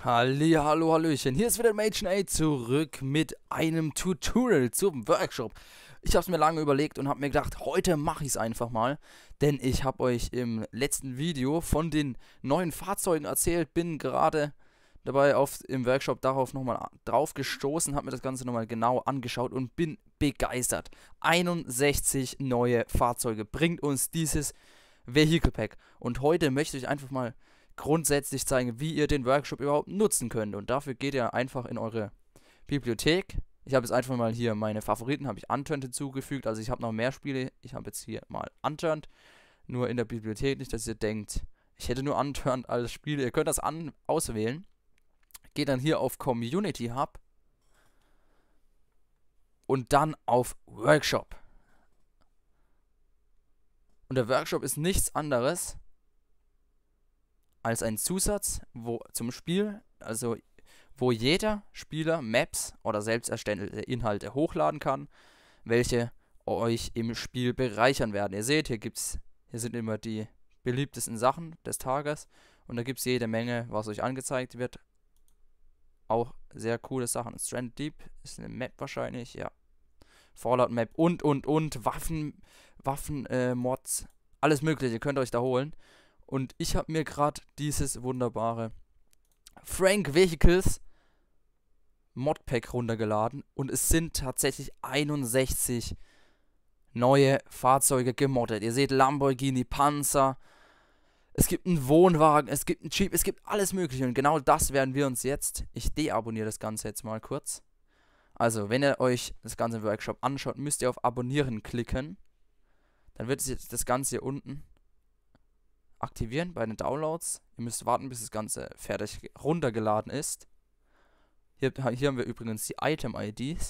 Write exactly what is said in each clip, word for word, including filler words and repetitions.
Halli, hallo, hallöchen. Hier ist wieder Mädchen A zurück mit einem Tutorial zum Workshop. Ich habe es mir lange überlegt und habe mir gedacht, heute mache ich es einfach mal. Denn ich habe euch im letzten Video von den neuen Fahrzeugen erzählt, bin gerade dabei auf, im Workshop darauf nochmal drauf gestoßen, habe mir das Ganze nochmal genau angeschaut und bin begeistert. einundsechzig neue Fahrzeuge bringt uns dieses Vehicle Pack. Und heute möchte ich einfach mal grundsätzlich zeigen, wie ihr den Workshop überhaupt nutzen könnt. Und dafür geht ihr einfach in eure Bibliothek. Ich habe jetzt einfach mal hier meine Favoriten, habe ich Unturned hinzugefügt. Also ich habe noch mehr Spiele. Ich habe jetzt hier mal Unturned. Nur in der Bibliothek, nicht, dass ihr denkt, ich hätte nur Unturned als Spiele. Ihr könnt das an auswählen. Geht dann hier auf Community Hub. Und dann auf Workshop. Und der Workshop ist nichts anderes als ein Zusatz wo, zum Spiel, also wo jeder Spieler Maps oder selbst erstellte Inhalte hochladen kann, welche euch im Spiel bereichern werden. Ihr seht, hier gibt's, hier sind immer die beliebtesten Sachen des Tages und da gibt es jede Menge, was euch angezeigt wird. Auch sehr coole Sachen. Stranded Deep ist eine Map wahrscheinlich, ja. Fallout Map und und und Waffen, Waffen, äh, Mods, alles mögliche könnt ihr euch da holen. Und ich habe mir gerade dieses wunderbare Frank Vehicles Modpack runtergeladen. Und es sind tatsächlich einundsechzig neue Fahrzeuge gemoddet. Ihr seht Lamborghini, Panzer. Es gibt einen Wohnwagen, es gibt einen Jeep, es gibt alles mögliche. Und genau das werden wir uns jetzt... Ich deabonniere das Ganze jetzt mal kurz. Also, wenn ihr euch das Ganze im Workshop anschaut, müsst ihr auf Abonnieren klicken. Dann wird es das Ganze hier unten aktivieren bei den Downloads. Ihr müsst warten, bis das Ganze fertig runtergeladen ist. Hier, hier haben wir übrigens die Item-I Ds.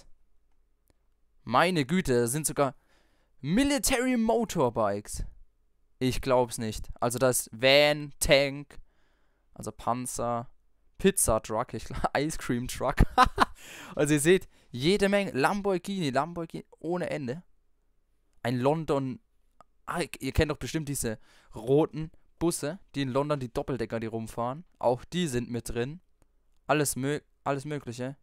Meine Güte, das sind sogar Military Motorbikes. Ich glaub's nicht. Also das ist Van, Tank, also Panzer, Pizza Truck, ich glaube Ice Cream Truck. Also ihr seht, jede Menge Lamborghini, Lamborghini ohne Ende. Ein London... Ah, ihr kennt doch bestimmt diese roten Busse, die in London, die Doppeldecker, die rumfahren. Auch die sind mit drin. Alles, mö alles Mögliche.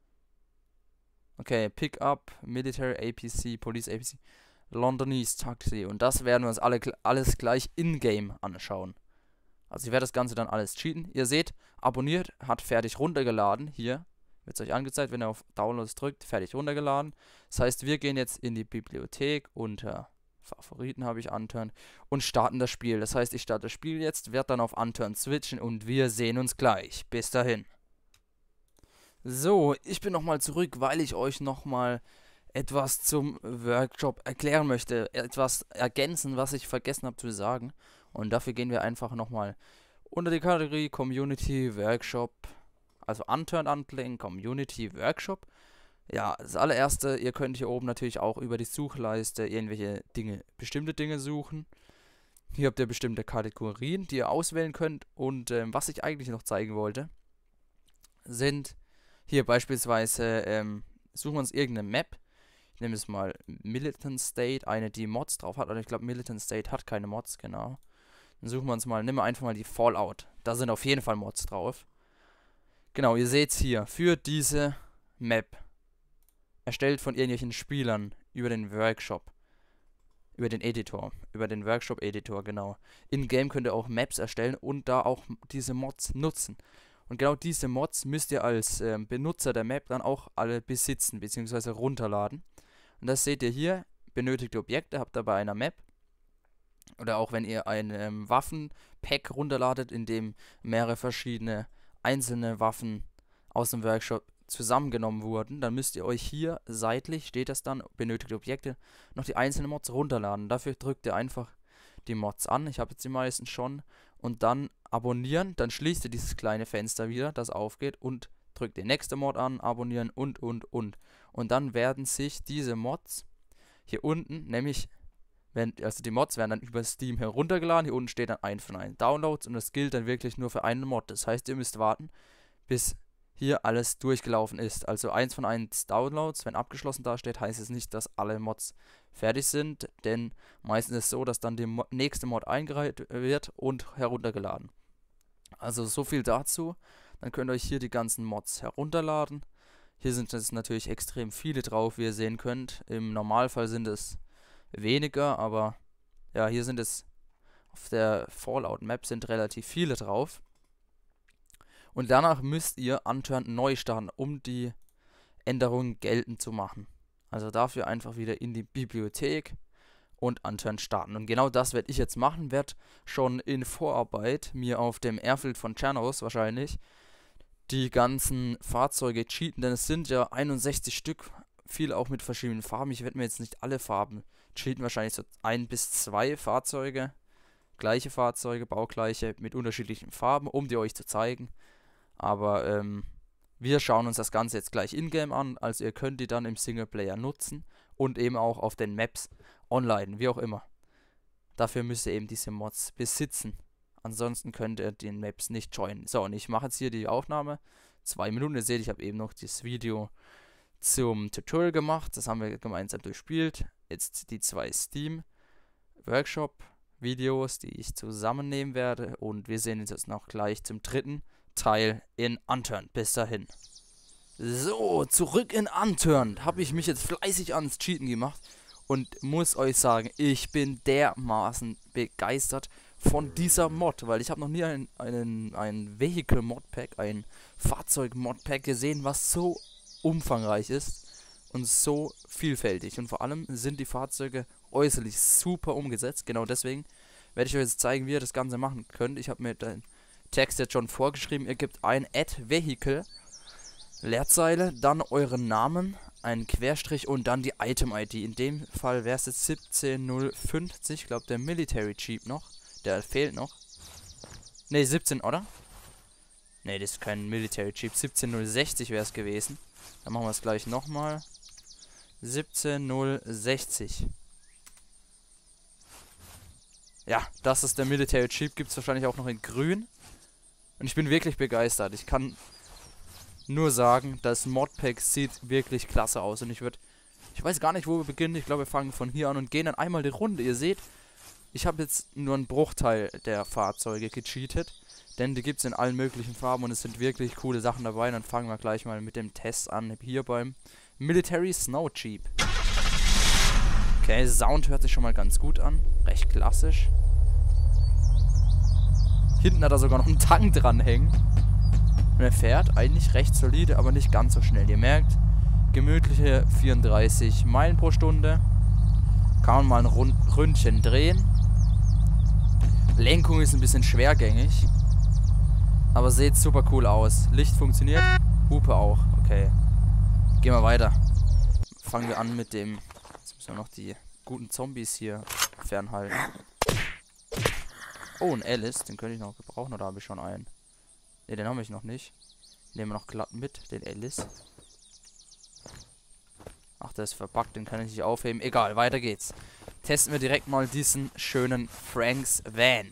Okay, Pickup, Military A P C, Police A P C, Londonese Taxi. Und das werden wir uns alle, alles gleich in-game anschauen. Also ich werde das Ganze dann alles cheaten. Ihr seht, abonniert, hat fertig runtergeladen. Hier wird es euch angezeigt, wenn ihr auf Downloads drückt, fertig runtergeladen. Das heißt, wir gehen jetzt in die Bibliothek unter... Favoriten habe ich Unturned und starten das Spiel. Das heißt, ich starte das Spiel jetzt, werde dann auf Unturned switchen und wir sehen uns gleich. Bis dahin. So, ich bin nochmal zurück, weil ich euch nochmal etwas zum Workshop erklären möchte. Etwas ergänzen, was ich vergessen habe zu sagen. Und dafür gehen wir einfach nochmal unter die Kategorie Community Workshop. Also Unturned anklicken, Community Workshop. Ja, das allererste, ihr könnt hier oben natürlich auch über die Suchleiste irgendwelche Dinge, bestimmte Dinge suchen. Hier habt ihr bestimmte Kategorien, die ihr auswählen könnt. Und ähm, was ich eigentlich noch zeigen wollte, sind hier beispielsweise, ähm, suchen wir uns irgendeine Map. Ich nehme jetzt mal Militant State, eine, die Mods drauf hat. Oder ich glaube, Militant State hat keine Mods, genau. Dann suchen wir uns mal, nehmen wir einfach mal die Fallout. Da sind auf jeden Fall Mods drauf. Genau, ihr seht es hier, für diese Map. Erstellt von irgendwelchen Spielern über den Workshop. Über den Editor. Über den Workshop-Editor, genau. In-game könnt ihr auch Maps erstellen und da auch diese Mods nutzen. Und genau diese Mods müsst ihr als äh, Benutzer der Map dann auch alle besitzen, beziehungsweise runterladen. Und das seht ihr hier. Benötigte Objekte habt ihr bei einer Map. Oder auch wenn ihr ein ähm, Waffen-Pack runterladet, in dem mehrere verschiedene einzelne Waffen aus dem Workshop zusammengenommen wurden, dann müsst ihr euch hier seitlich, steht das dann, benötigte Objekte, noch die einzelnen Mods runterladen. Dafür drückt ihr einfach die Mods an, ich habe jetzt die meisten schon, und dann abonnieren, dann schließt ihr dieses kleine Fenster wieder, das aufgeht, und drückt den nächsten Mod an, abonnieren und, und, und. Und dann werden sich diese Mods hier unten, nämlich, wenn, also die Mods werden dann über Steam heruntergeladen, hier unten steht dann ein von einen Downloads und das gilt dann wirklich nur für einen Mod. Das heißt, ihr müsst warten, bis hier alles durchgelaufen ist. Also eins von eins Downloads, wenn abgeschlossen dasteht, heißt es nicht, dass alle Mods fertig sind, denn meistens ist es so, dass dann der Mo nächste Mod eingereiht wird und heruntergeladen. Also so viel dazu. Dann könnt ihr euch hier die ganzen Mods herunterladen. Hier sind jetzt natürlich extrem viele drauf, wie ihr sehen könnt. Im Normalfall sind es weniger, aber ja, hier sind es auf der Fallout-Map sind relativ viele drauf. Und danach müsst ihr Unturned neu starten, um die Änderungen geltend zu machen. Also dafür einfach wieder in die Bibliothek und Unturned starten. Und genau das werde ich jetzt machen, werde schon in Vorarbeit mir auf dem Airfield von Chernos wahrscheinlich die ganzen Fahrzeuge cheaten, denn es sind ja einundsechzig Stück, viele auch mit verschiedenen Farben. Ich werde mir jetzt nicht alle Farben cheaten, wahrscheinlich so ein bis zwei Fahrzeuge, gleiche Fahrzeuge, baugleiche, mit unterschiedlichen Farben, um die euch zu zeigen. Aber ähm, wir schauen uns das Ganze jetzt gleich in-game an, also ihr könnt die dann im Singleplayer nutzen und eben auch auf den Maps online, wie auch immer. Dafür müsst ihr eben diese Mods besitzen. Ansonsten könnt ihr den Maps nicht joinen. So, und ich mache jetzt hier die Aufnahme. Zwei Minuten, ihr seht, ich habe eben noch das Video zum Tutorial gemacht. Das haben wir gemeinsam durchspielt. Jetzt die zwei Steam Workshop Videos, die ich zusammennehmen werde. Und wir sehen uns jetzt noch gleich zum dritten Teil in Unturned. Bis dahin. So, zurück in Unturned. Habe ich mich jetzt fleißig ans Cheaten gemacht. Und muss euch sagen, ich bin dermaßen begeistert von dieser Mod, weil ich habe noch nie ein, einen, ein Vehicle-Modpack, ein Fahrzeug-Modpack gesehen, was so umfangreich ist und so vielfältig. Und vor allem sind die Fahrzeuge äußerlich super umgesetzt. Genau deswegen werde ich euch jetzt zeigen, wie ihr das Ganze machen könnt. Ich habe mir den Text jetzt schon vorgeschrieben. Ihr gebt ein Add Vehicle, Leerzeile, dann euren Namen, einen Querstrich und dann die Item-I D. In dem Fall wäre es jetzt siebzehn null fünfzig, ich glaube der Military Jeep noch. Der fehlt noch. Ne, siebzehn, oder? Ne, das ist kein Military Jeep. siebzehn null sechzig wäre es gewesen. Dann machen wir es gleich nochmal. siebzehn null sechzig. Ja, das ist der Military Jeep. Gibt es wahrscheinlich auch noch in grün. Und ich bin wirklich begeistert. Ich kann nur sagen, das Modpack sieht wirklich klasse aus. Und ich würde... Ich weiß gar nicht, wo wir beginnen. Ich glaube, wir fangen von hier an und gehen dann einmal die Runde. Ihr seht... Ich habe jetzt nur einen Bruchteil der Fahrzeuge gecheatet, denn die gibt es in allen möglichen Farben und es sind wirklich coole Sachen dabei. Und dann fangen wir gleich mal mit dem Test an, hier beim Military Snow Jeep. Okay, Sound hört sich schon mal ganz gut an, recht klassisch. Hinten hat er sogar noch einen Tank dranhängen. Und er fährt eigentlich recht solide, aber nicht ganz so schnell. Ihr merkt, gemütliche vierunddreißig Meilen pro Stunde. Kann man mal ein Rund Ründchen drehen. Lenkung ist ein bisschen schwergängig. Aber sieht super cool aus. Licht funktioniert. Hupe auch. Okay. Gehen wir weiter. Fangen wir an mit dem... Jetzt müssen wir noch die guten Zombies hier fernhalten. Oh, ein Alice. Den könnte ich noch gebrauchen. Oder habe ich schon einen? Ne, den habe ich noch nicht. Nehmen wir noch glatt mit. Den Alice. Ach, der ist verpackt. Den kann ich nicht aufheben. Egal, weiter geht's. Testen wir direkt mal diesen schönen Franks Van.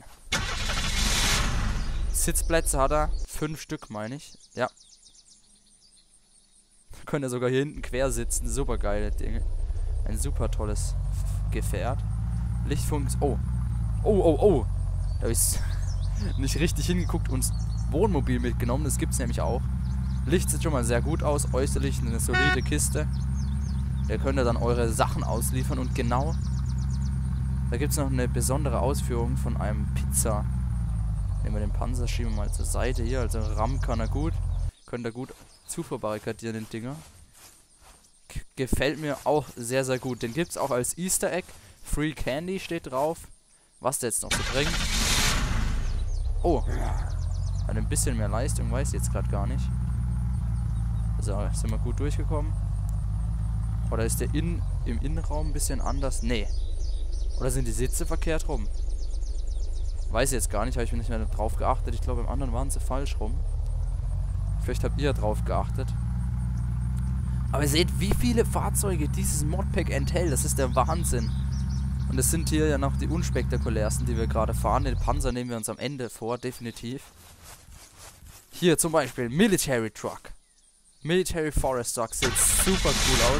Sitzplätze hat er. Fünf Stück, meine ich. Ja. Könnt ihr sogar hier hinten quer sitzen. Super geile Dinge. Ein super tolles Gefährt. Lichtfunks... Oh. Oh, oh, oh. Da habe ich nicht richtig hingeguckt und Wohnmobil mitgenommen. Das gibt es nämlich auch. Licht sieht schon mal sehr gut aus. Äußerlich eine solide Kiste. Da könnt ihr dann eure Sachen ausliefern. Und genau... Da gibt es noch eine besondere Ausführung von einem Pizza. Nehmen wir den Panzer, schieben wir mal zur Seite hier. Also rammen kann er gut. Könnt ihr gut zuverbarrikadieren, den Dinger. G gefällt mir auch sehr, sehr gut. Den gibt es auch als Easter Egg. Free Candy steht drauf. Was der jetzt noch so bringt. Oh. Hat ein bisschen mehr Leistung, weiß ich jetzt gerade gar nicht. So, sind wir gut durchgekommen. Oder ist der in, im Innenraum ein bisschen anders? Nee. Oder sind die Sitze verkehrt rum? Weiß ich jetzt gar nicht, habe ich mir nicht mehr drauf geachtet. Ich glaube, im anderen waren sie falsch rum. Vielleicht habt ihr drauf geachtet. Aber ihr seht, wie viele Fahrzeuge dieses Modpack enthält. Das ist der Wahnsinn. Und es sind hier ja noch die unspektakulärsten, die wir gerade fahren. Den Panzer nehmen wir uns am Ende vor, definitiv. Hier zum Beispiel Military Truck. Military Forest Truck sieht super cool aus.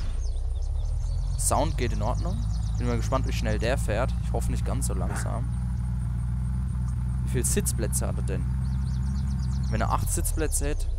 Sound geht in Ordnung. Bin mal gespannt, wie schnell der fährt. Ich hoffe nicht ganz so langsam. Wie viele Sitzplätze hat er denn? Wenn er acht Sitzplätze hätte.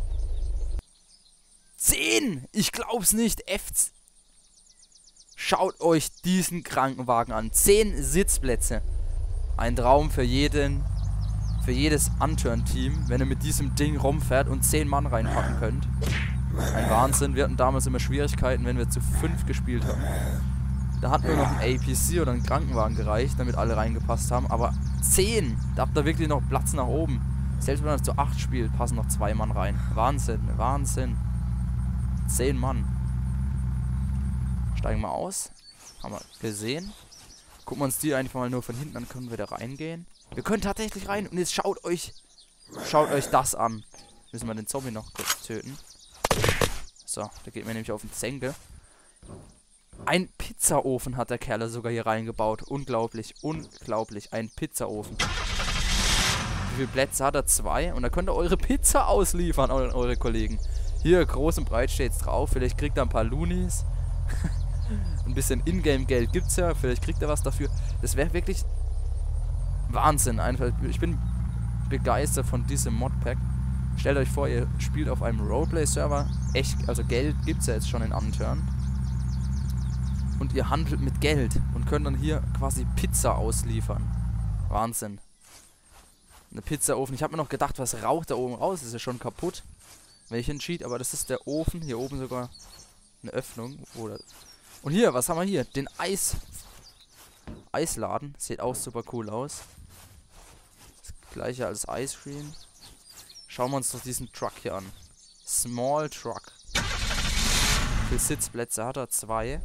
zehn! Ich glaub's nicht. F. Schaut euch diesen Krankenwagen an. zehn Sitzplätze. Ein Traum für jeden, für jedes Anturn-Team, wenn ihr mit diesem Ding rumfährt und zehn Mann reinpacken könnt. Ein Wahnsinn. Wir hatten damals immer Schwierigkeiten, wenn wir zu fünf gespielt haben. Da hat nur noch ein A P C oder ein Krankenwagen gereicht, damit alle reingepasst haben. Aber zehn! Da habt ihr wirklich noch Platz nach oben. Selbst wenn man zu acht spielt, passen noch zwei Mann rein. Wahnsinn, Wahnsinn. zehn Mann. Steigen wir aus. Haben wir gesehen. Gucken wir uns die einfach mal nur von hinten an, können wir da reingehen. Wir können tatsächlich rein. Und jetzt schaut euch, schaut euch das an. Müssen wir den Zombie noch kurz töten. So, der geht mir nämlich auf den Zenkel. Ein Pizzaofen hat der Kerl sogar hier reingebaut. Unglaublich, unglaublich. Ein Pizzaofen. Wie viele Plätze hat er? Zwei. Und da könnt ihr eure Pizza ausliefern, eure, eure Kollegen. Hier, groß und breit steht's drauf. Vielleicht kriegt er ein paar Loonies. Ein bisschen Ingame-Geld gibt's ja. Vielleicht kriegt er was dafür. Das wäre wirklich Wahnsinn. Einfach, ich bin begeistert von diesem Modpack. Stellt euch vor, ihr spielt auf einem Roleplay-Server. Echt, also Geld gibt's ja jetzt schon in Unturned. Und ihr handelt mit Geld und könnt dann hier quasi Pizza ausliefern. Wahnsinn. Eine Pizzaofen. Ich habe mir noch gedacht, was raucht da oben raus? Das ist ja schon kaputt. Welchen Cheat, aber das ist der Ofen. Hier oben sogar eine Öffnung. Oder und hier, was haben wir hier? Den Eis... Eisladen. Sieht auch super cool aus. Das gleiche als Ice Cream. Schauen wir uns doch diesen Truck hier an. Small Truck. Wie viele Sitzplätze hat er? Zwei.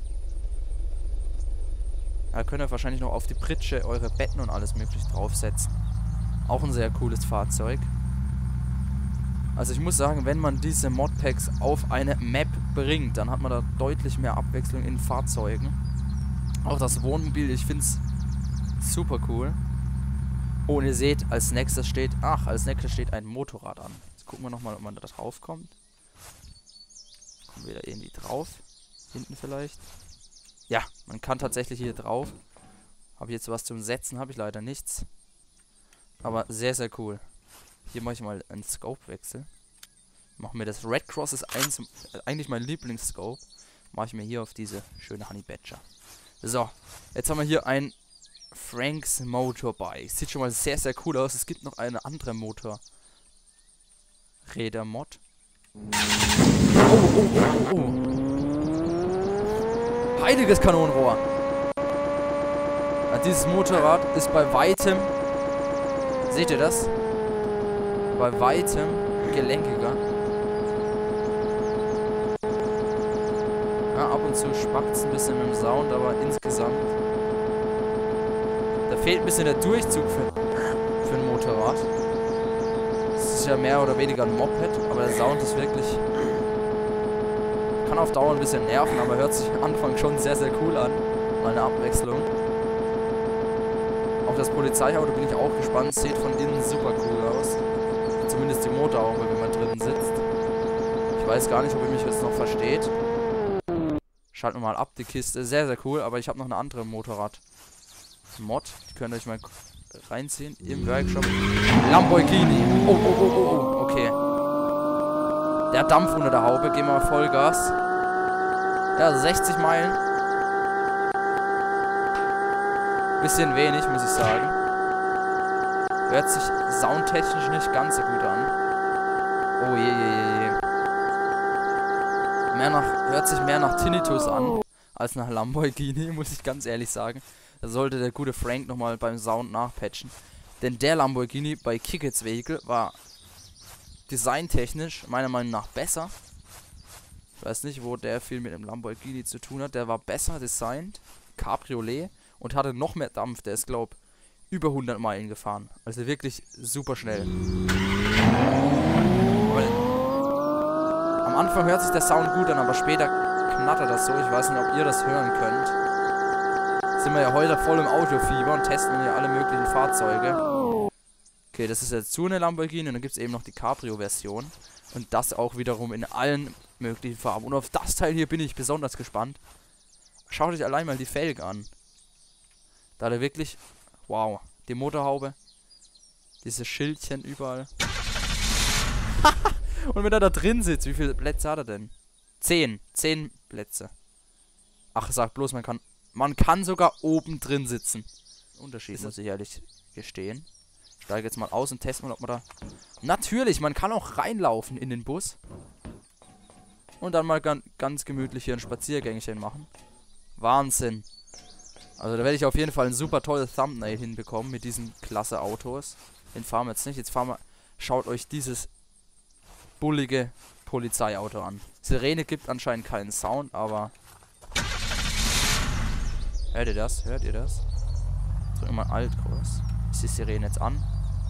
Da könnt ihr wahrscheinlich noch auf die Pritsche eure Betten und alles mögliche draufsetzen. Auch ein sehr cooles Fahrzeug. Also ich muss sagen, wenn man diese Modpacks auf eine Map bringt, dann hat man da deutlich mehr Abwechslung in Fahrzeugen. Auch das Wohnmobil, ich finde es super cool. Oh, und ihr seht, als nächstes steht, ach, als nächstes steht ein Motorrad an. Jetzt gucken wir nochmal, ob man da drauf kommt. Kommen wir da irgendwie drauf? Hinten vielleicht? Ja, man kann tatsächlich hier drauf. Habe ich jetzt was zum Setzen, habe ich leider nichts. Aber sehr, sehr cool. Hier mache ich mal einen Scope-Wechsel. Machen wir das Red Cross, ist eins, äh, eigentlich mein Lieblingsscope. Mache ich mir hier auf diese schöne Honey Badger. So, jetzt haben wir hier ein Frank's Motorbike. Sieht schon mal sehr, sehr cool aus. Es gibt noch eine andere Motorräder-Mod. Oh, oh, oh, oh, oh. Heiliges Kanonenrohr. Ja, dieses Motorrad ist bei weitem, seht ihr das? Bei weitem gelenkiger. Ja, ab und zu spackt es ein bisschen mit dem Sound, aber insgesamt. Da fehlt ein bisschen der Durchzug für, für ein Motorrad. Es ist ja mehr oder weniger ein Moped, aber der Sound ist wirklich. Kann auf Dauer ein bisschen nerven, aber hört sich am Anfang schon sehr, sehr cool an. Mal eine Abwechslung. Auf das Polizeiauto bin ich auch gespannt. Sieht von innen super cool aus. Zumindest die Motorhaube, wenn man drin sitzt. Ich weiß gar nicht, ob ihr mich jetzt noch versteht. Schalten wir mal ab, die Kiste. Sehr, sehr cool, aber ich habe noch eine andere Motorrad-Mod. Die könnt ihr euch mal reinziehen. Im Workshop. Lamborghini. Oh, oh, oh, oh, oh. Okay. Der hat Dampf unter der Haube. Gehen wir mal Vollgas. Ja, sechzig Meilen. Bisschen wenig, muss ich sagen. Hört sich soundtechnisch nicht ganz so gut an. Oh je, je, je, je. Mehr nach, hört sich mehr nach Tinnitus an, als nach Lamborghini, muss ich ganz ehrlich sagen. Da sollte der gute Frank nochmal beim Sound nachpatchen. Denn der Lamborghini bei Kick-Its Vehicle war designtechnisch meiner Meinung nach besser. Ich weiß nicht, wo der viel mit dem Lamborghini zu tun hat. Der war besser designt, Cabriolet, und hatte noch mehr Dampf. Der ist, glaube ich, über hundert Meilen gefahren. Also wirklich super schnell. Aber am Anfang hört sich der Sound gut an, aber später knattert das so. Ich weiß nicht, ob ihr das hören könnt. Sind wir ja heute voll im Autofieber und testen hier alle möglichen Fahrzeuge. Okay, das ist jetzt so eine Lamborghini und dann gibt es eben noch die Cabrio-Version. Und das auch wiederum in allen möglichen Farben. Und auf das Teil hier bin ich besonders gespannt. Schaut euch allein mal die Felgen an. Da der wirklich... Wow. Die Motorhaube. Diese Schildchen überall. Und wenn er da drin sitzt, wie viele Plätze hat er denn? Zehn. Zehn Plätze. Ach, sag bloß, man kann... Man kann sogar oben drin sitzen. Unterschied, muss ich ehrlich gestehen. Ich steige jetzt mal aus und teste mal, ob man da... Natürlich, man kann auch reinlaufen in den Bus. Und dann mal ganz, ganz gemütlich hier ein Spaziergängchen machen. Wahnsinn. Also da werde ich auf jeden Fall ein super tolles Thumbnail hinbekommen mit diesen klasse Autos. Den fahren wir jetzt nicht. Jetzt fahren wir... Schaut euch dieses bullige Polizeiauto an. Sirene gibt anscheinend keinen Sound, aber... Hört ihr das? Hört ihr das? So immer alt groß. Ist die Sirene jetzt an?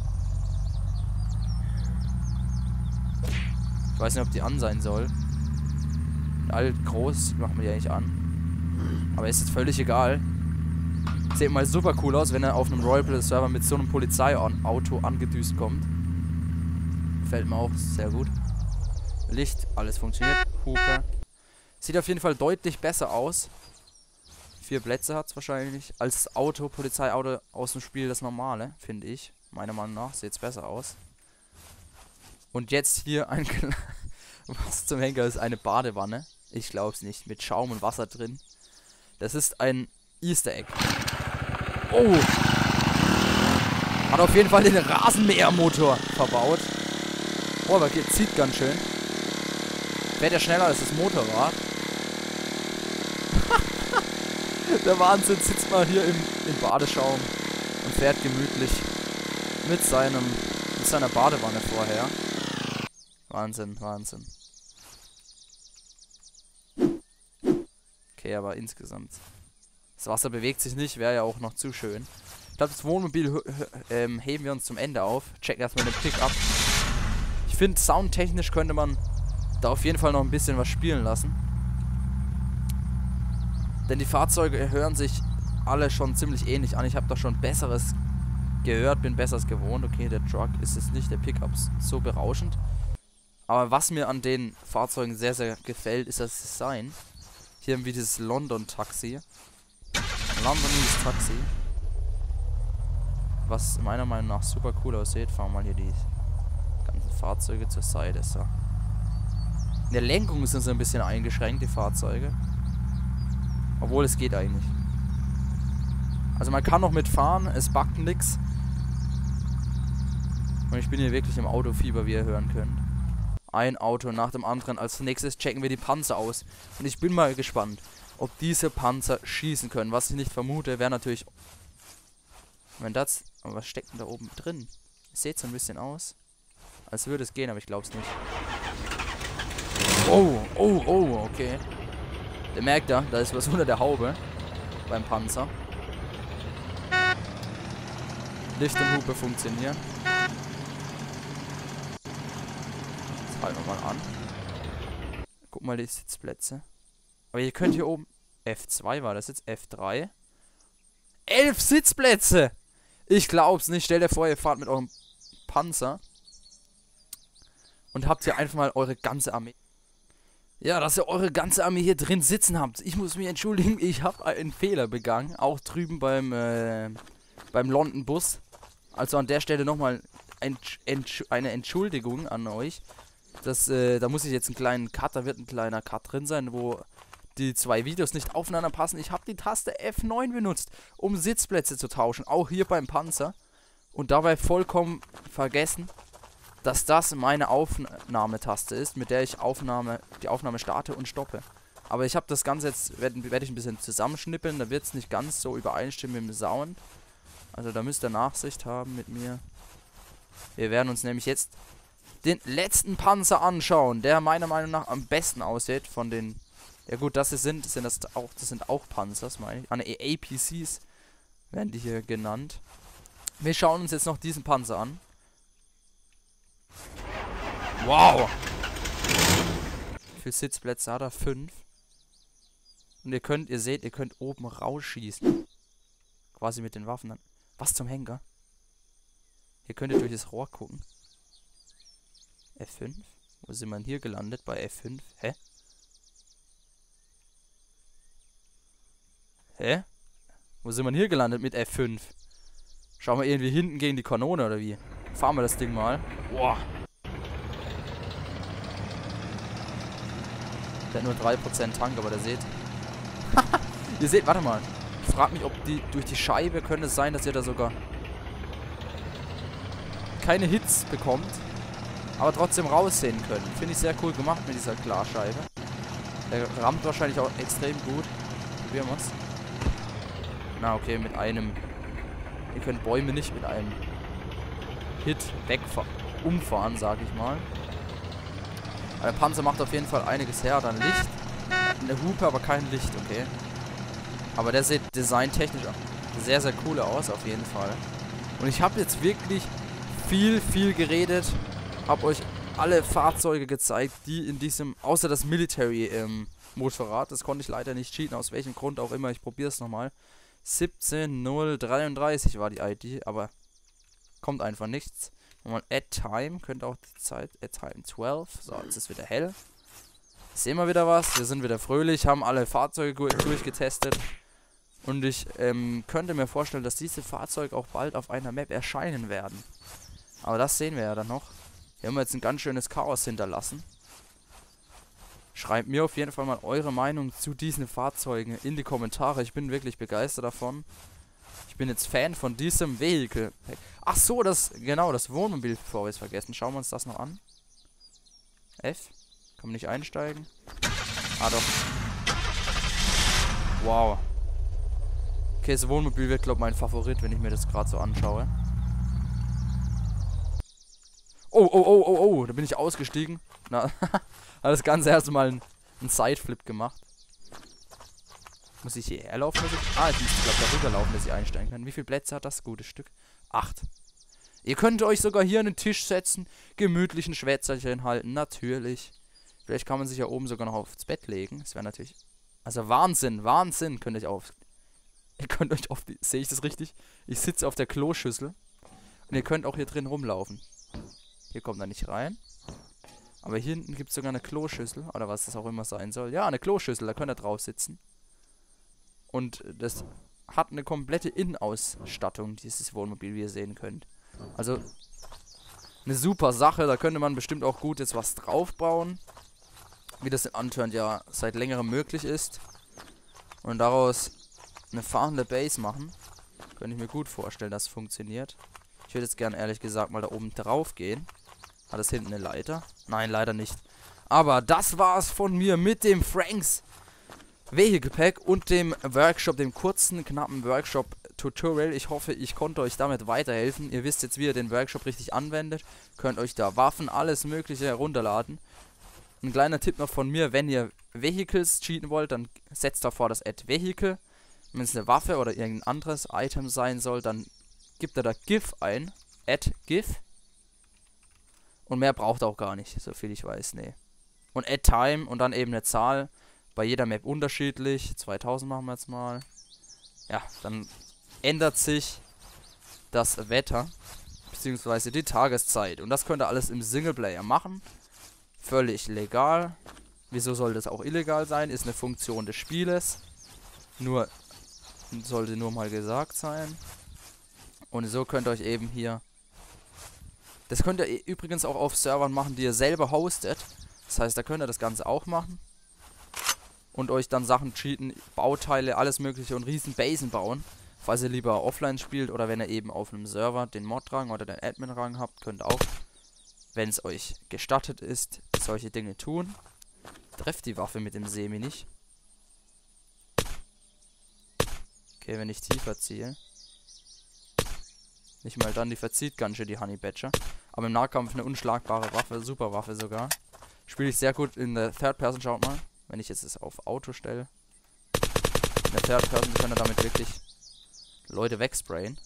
Ich weiß nicht, ob die an sein soll. Alt groß machen wir ja nicht an. Aber ist jetzt völlig egal. Sieht mal super cool aus, wenn er auf einem Roleplay-Server mit so einem Polizeiauto angedüst kommt. Gefällt mir auch sehr gut. Licht, alles funktioniert. Hupe. Sieht auf jeden Fall deutlich besser aus. Vier Plätze hat es wahrscheinlich. Als das Auto, Polizeiauto aus dem Spiel das normale, finde ich. Meiner Meinung nach sieht es besser aus. Und jetzt hier ein... Was zum Henker ist eine Badewanne? Ich glaube es nicht. Mit Schaum und Wasser drin. Das ist ein Easter Egg. Oh! Hat auf jeden Fall den Rasenmähermotor verbaut. Oh, aber geht, zieht ganz schön. Fährt ja schneller als das Motorrad. Der Wahnsinn, sitzt mal hier im, im Badeschaum und fährt gemütlich mit seinem mit seiner Badewanne vorher. Wahnsinn, Wahnsinn. Okay, aber insgesamt. Das Wasser bewegt sich nicht, wäre ja auch noch zu schön. Ich glaube, das Wohnmobil ähm, heben wir uns zum Ende auf. Checken erstmal den Pickup. Ich finde, soundtechnisch könnte man da auf jeden Fall noch ein bisschen was spielen lassen. Denn die Fahrzeuge hören sich alle schon ziemlich ähnlich an. Ich habe doch schon Besseres gehört, bin Besseres gewohnt. Okay, der Truck ist es nicht, der Pickup ist so berauschend. Aber was mir an den Fahrzeugen sehr, sehr gefällt, ist das Design. Hier haben wir dieses London-Taxi. Londonese Taxi. Was meiner Meinung nach super cool aussieht. Fahren wir mal hier die ganzen Fahrzeuge zur Seite. So. In der Lenkung sind sie ein bisschen eingeschränkt, die Fahrzeuge. Obwohl, es geht eigentlich. Also man kann noch mitfahren, es backt nix. Und ich bin hier wirklich im Autofieber, wie ihr hören könnt. Ein Auto nach dem anderen. Als nächstes checken wir die Panzer aus. Und ich bin mal gespannt, ob diese Panzer schießen können. Was ich nicht vermute, wäre natürlich... Wenn das... Aber was steckt denn da oben drin? Es sieht so ein bisschen aus, als würde es gehen, aber ich glaube es nicht. Oh, oh, oh, okay. Der merkt ja, da ist was unter der Haube. Beim Panzer. Licht und Hupe funktionieren. Jetzt halten wir mal an. Guck mal die Sitzplätze. Aber ihr könnt hier oben... F zwei war das jetzt, F drei. Elf Sitzplätze! Ich glaub's nicht. Stellt dir vor, ihr fahrt mit eurem Panzer. Und habt hier einfach mal eure ganze Armee. Ja, dass ihr eure ganze Armee hier drin sitzen habt. Ich muss mich entschuldigen, ich habe einen Fehler begangen. Auch drüben beim, äh, beim London Bus. Also an der Stelle nochmal ein, eine Entschuldigung an euch. Das, äh, da muss ich jetzt einen kleinen Cut, da wird ein kleiner Cut drin sein, wo die zwei Videos nicht aufeinander passen. Ich habe die Taste F neun benutzt, um Sitzplätze zu tauschen. Auch hier beim Panzer. Und dabei vollkommen vergessen, dass das meine Aufnahmetaste ist, mit der ich Aufnahme, die Aufnahme starte und stoppe. Aber ich habe das Ganze jetzt, werde werd ich ein bisschen zusammenschnippeln, da wird es nicht ganz so übereinstimmen mit dem Sound. Also da müsst ihr Nachsicht haben mit mir. Wir werden uns nämlich jetzt den letzten Panzer anschauen, der meiner Meinung nach am besten aussieht von den... Ja gut, das sind, sind das auch, das sind auch Panzer, das meine ich. An A P Cs werden die hier genannt. Wir schauen uns jetzt noch diesen Panzer an. Wow! Wie viele Sitzplätze hat er? Fünf. Und ihr könnt, ihr seht, ihr könnt oben rausschießen. Quasi mit den Waffen dann. Was zum Henker? Hier könnt ihr durch das Rohr gucken. F fünf? Wo sind wir hier gelandet? Bei F fünf? Hä? Hä? Wo sind wir hier gelandet mit F fünf? Schauen wir irgendwie hinten gegen die Kanone oder wie? Fahren wir das Ding mal. Boah. Der hat nur drei Prozent Tank, aber der seht. Ihr seht, warte mal. Ich frage mich, ob die durch die Scheibe könnte es sein, dass ihr da sogar keine Hits bekommt, aber trotzdem raussehen können. Finde ich sehr cool gemacht mit dieser Klarscheibe. Der rammt wahrscheinlich auch extrem gut. Probieren wir es. Na okay, mit einem... Ihr könnt Bäume nicht mit einem Hit wegfahren, umfahren, sag ich mal. Aber der Panzer macht auf jeden Fall einiges her. Dann Licht. Eine Hupe, aber kein Licht, okay. Aber der sieht designtechnisch sehr, sehr cool aus, auf jeden Fall. Und ich habe jetzt wirklich viel, viel geredet. Habe euch alle Fahrzeuge gezeigt, die in diesem, außer das Military ähm, Motorrad, das konnte ich leider nicht cheaten, aus welchem Grund auch immer, ich probiere es nochmal. siebzehn null dreiunddreißig war die I D, aber kommt einfach nichts. Nochmal Add Time, könnte auch die Zeit, Add Time zwölf, so, jetzt ist wieder hell. Sehen wir wieder was, wir sind wieder fröhlich, haben alle Fahrzeuge durchgetestet. Und ich ähm, könnte mir vorstellen, dass diese Fahrzeuge auch bald auf einer Map erscheinen werden. Aber das sehen wir ja dann noch. Hier haben wir jetzt ein ganz schönes Chaos hinterlassen. Schreibt mir auf jeden Fall mal eure Meinung zu diesen Fahrzeugen in die Kommentare. Ich bin wirklich begeistert davon. Ich bin jetzt Fan von diesem Vehicle. Ach so, das, genau, das Wohnmobil, bevor wir es vergessen. Schauen wir uns das noch an. F. Kann man nicht einsteigen. Ah, doch. Wow. Okay, das Wohnmobil wird, glaube ich, mein Favorit, wenn ich mir das gerade so anschaue. Oh, oh, oh, oh, oh, da bin ich ausgestiegen. Na, hat das Ganze erstmal einen, einen Sideflip gemacht. Muss ich hierher laufen? Muss ich? Ah, ich muss, glaube ich, darüber laufen, dass ich einsteigen kann. Wie viele Plätze hat das gute Stück? Acht. Ihr könnt euch sogar hier an den Tisch setzen, gemütlichen Schwätzerchen halten, natürlich. Vielleicht kann man sich ja oben sogar noch aufs Bett legen. Das wäre natürlich... Also Wahnsinn, Wahnsinn, könnt ihr auf... Ihr könnt euch auf die... Sehe ich das richtig? Ich sitze auf der Kloschüssel. Und ihr könnt auch hier drin rumlaufen. Hier kommt er nicht rein. Aber hier hinten gibt es sogar eine Kloschüssel. Oder was das auch immer sein soll. Ja, eine Kloschüssel, da könnt ihr drauf sitzen. Und das hat eine komplette Innenausstattung, dieses Wohnmobil, wie ihr sehen könnt. Also, eine super Sache. Da könnte man bestimmt auch gut jetzt was draufbauen. Wie das in Unturned ja seit längerem möglich ist. Und daraus eine fahrende Base machen. Könnte ich mir gut vorstellen, dass es funktioniert. Ich würde jetzt gerne ehrlich gesagt mal da oben drauf gehen. Hat das hinten eine Leiter? Nein, leider nicht. Aber das war's von mir mit dem Franks Vehicle Pack und dem Workshop, dem kurzen, knappen Workshop-Tutorial. Ich hoffe, ich konnte euch damit weiterhelfen. Ihr wisst jetzt, wie ihr den Workshop richtig anwendet. Könnt euch da Waffen, alles mögliche herunterladen. Ein kleiner Tipp noch von mir, wenn ihr Vehicles cheaten wollt, dann setzt davor das Add Vehicle. Wenn es eine Waffe oder irgendein anderes Item sein soll, dann gibt ihr da GIF ein. Add GIF. Und mehr braucht ihr auch gar nicht, so viel ich weiß, nee. Und Add Time und dann eben eine Zahl. Bei jeder Map unterschiedlich. zweitausend machen wir jetzt mal. Ja, dann ändert sich das Wetter. Beziehungsweise die Tageszeit. Und das könnt ihr alles im Singleplayer machen. Völlig legal. Wieso soll das auch illegal sein? Ist eine Funktion des Spieles. Nur, sollte nur mal gesagt sein. Und so könnt ihr euch eben hier... Das könnt ihr übrigens auch auf Servern machen, die ihr selber hostet. Das heißt, da könnt ihr das Ganze auch machen. Und euch dann Sachen cheaten, Bauteile, alles mögliche und riesen Basen bauen. Falls ihr lieber offline spielt oder wenn ihr eben auf einem Server den Mod-Rang oder den Admin-Rang habt, könnt ihr auch, wenn es euch gestattet ist, solche Dinge tun. Trefft die Waffe mit dem Semi nicht. Okay, wenn ich tiefer ziehe. Nicht mal dann, die verzieht ganz schön die Honey Badger. Aber im Nahkampf eine unschlagbare Waffe, super Waffe sogar. Spiele ich sehr gut in der Third Person, schaut mal. Wenn ich jetzt es auf Auto stelle. In der Third Person kann er damit wirklich Leute wegsprayen.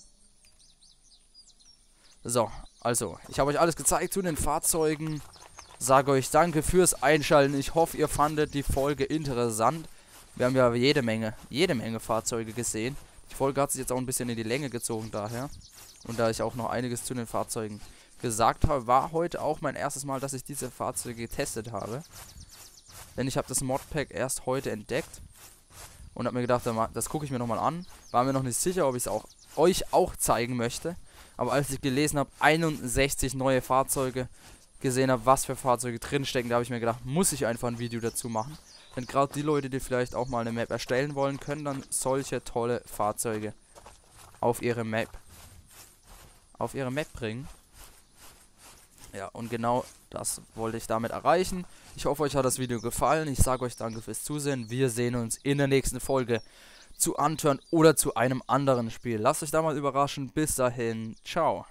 So, also, ich habe euch alles gezeigt zu den Fahrzeugen. Sage euch danke fürs Einschalten. Ich hoffe, ihr fandet die Folge interessant. Wir haben ja jede Menge, jede Menge Fahrzeuge gesehen. Die Folge hat sich jetzt auch ein bisschen in die Länge gezogen daher. Und da ich auch noch einiges zu den Fahrzeugen gesagt habe, war heute auch mein erstes Mal, dass ich diese Fahrzeuge getestet habe. Denn ich habe das Modpack erst heute entdeckt. Und habe mir gedacht, das gucke ich mir nochmal an. War mir noch nicht sicher, ob ich es auch euch auch zeigen möchte. Aber als ich gelesen habe, einundsechzig neue Fahrzeuge gesehen habe, was für Fahrzeuge drinstecken, da habe ich mir gedacht, muss ich einfach ein Video dazu machen. Denn gerade die Leute, die vielleicht auch mal eine Map erstellen wollen, können dann solche tolle Fahrzeuge auf ihre Map auf ihre Map bringen. Ja, und genau das wollte ich damit erreichen. Ich hoffe, euch hat das Video gefallen. Ich sage euch danke fürs Zusehen. Wir sehen uns in der nächsten Folge zu Unturned oder zu einem anderen Spiel. Lasst euch da mal überraschen. Bis dahin. Ciao.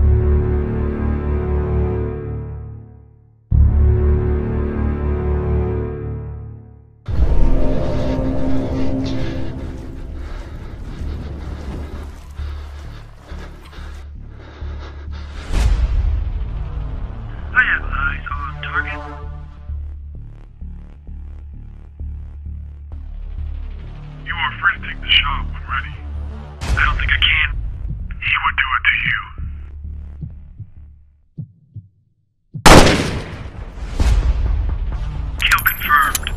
I have eyes on target. You are free to take the shot when ready. I don't think I can. He would do it to you. Kill confirmed.